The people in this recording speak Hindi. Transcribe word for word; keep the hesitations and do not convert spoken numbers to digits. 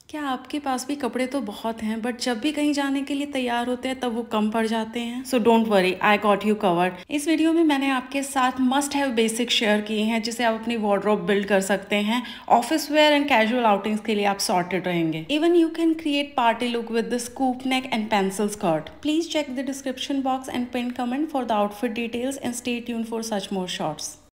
क्या आपके पास भी कपड़े तो बहुत हैं बट जब भी कहीं जाने के लिए तैयार होते हैं तब वो कम पड़ जाते हैं? So don't worry, I got you covered. इस वीडियो में मैंने आपके साथ मस्ट हैव बेसिक शेयर किए हैं जिसे आप अपनी वार्डरोब बिल्ड कर सकते हैं। Office wear and casual outings के लिए आप सॉर्टेड रहेंगे। Even you can create party look with the scoop neck and pencil skirt. Please check the description box and pin comment for the outfit details and stay tuned for such more shorts.